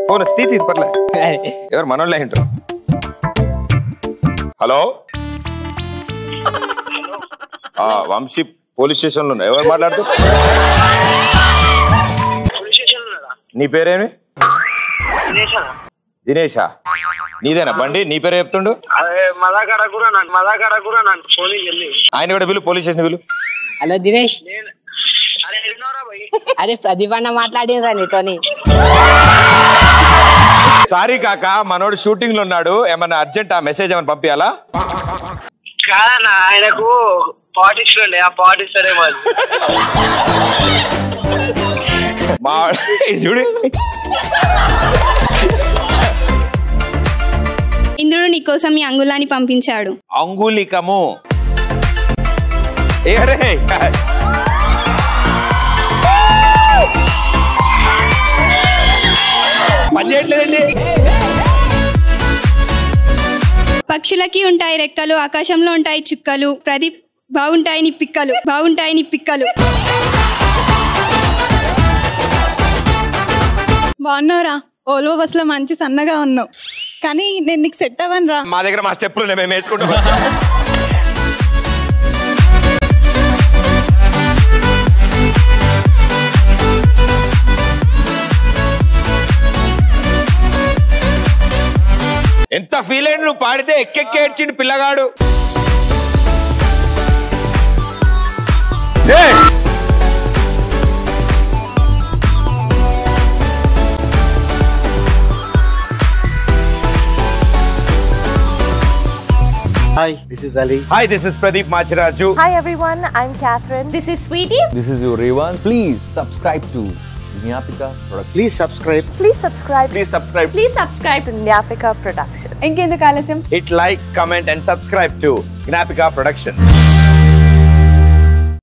Phone తీతి పర్లే ఎవరు మనోళ్ళే ఏంటో. హలో వంశీ పోలీస్ స్టేషన్ లో ఎవరు మాట్లాడుతూ? నీ పేరేమి? దినేషా? నీదేనా బండి? నీ పేరు చెప్తుండు. ఆయన కూడా పిలు, పోలీస్ స్టేషన్ పిలు. హలో దినేష్. అరే ప్రదీప్ అన్న మాట్లాడినరా నీతోని? సారీ కాక మనోడు షూటింగ్ లో ఉన్నాడు, ఏమన్నా అర్జెంట్ ఆ మెసేజ్ ఏమన్నా పంపించాలా? కాదన్నా ఆయనకు పాలిటిక్స్ ఉండే, ఆ పాలిటిక్స్ మా చూడు ఇంద్రుడు నీకోసం ఈ అంగుళాన్ని పంపించాడు. అంగుళికము పనిచేయట్లేదండి. పక్షులకి ఉంటాయి రెక్కలు, ఆకాశంలో ఉంటాయి చుక్కలు. ప్రదీప్ బాగుంటాయి నీ పిక్కలు, బాగుంటాయి నీ పిక్కలు. బాగున్నావురా? ఓల్వో బస్ లో మంచి సన్నగా ఉన్నావు, కానీ నేను నీకు సెట్ అవ్వను రా. మా దగ్గర మా స్టెప్లు మేము వేసుకుంటాం. ఎంత ఫీల్ అయ్యి నువ్వు పాడితే ఎక్కెక్కి ఏడ్చిండు పిల్లగాడు. Hi, this is Ali. Hi, this is Pradeep Machiraju. Hi everyone, I'm Catherine. This is Sweetie. This is your Revan. Please subscribe to Gnapika Production. Please subscribe. Please subscribe. Please subscribe. Please subscribe to Gnapika Production. ఇంకెందుకు ఆలస్యం? Hit like, comment and subscribe to Gnapika Production.